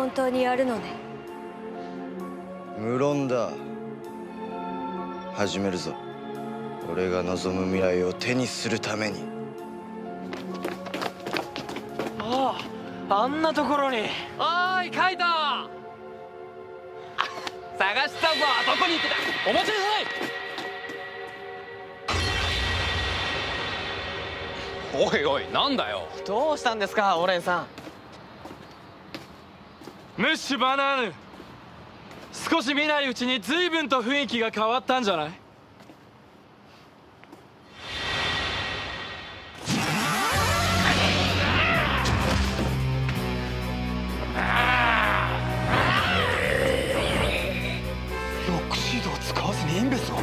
本当にやるのね。 無論だ。始めるぞ。俺が望む未来を手にするために。 ああ、あんなところに。 おーいカイト、探したぞ。どこに行ってた。 お待ちなさい。 おいおい、なんだよ。 どうしたんですか、オレンさん。 ムッシュバナーヌ、少し見ないうちに随分と雰囲気が変わったんじゃない？ ロックシードを使わずにインベスを。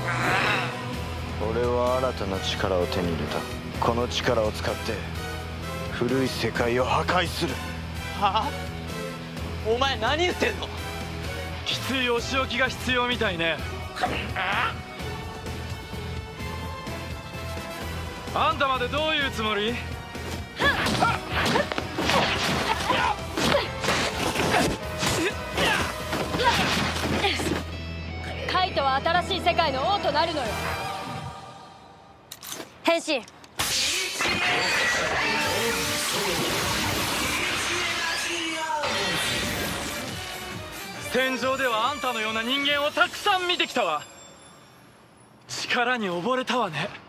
俺は新たな力を手に入れた。この力を使って古い世界を破壊する。 はあ？お前何言ってんの？ きついお仕置きが必要みたいね。あんたまでどういうつもり？ カイトは新しい世界の王となるのよ。変身。 戦場ではあんたのような人間をたくさん見てきたわ。力に溺れたわね。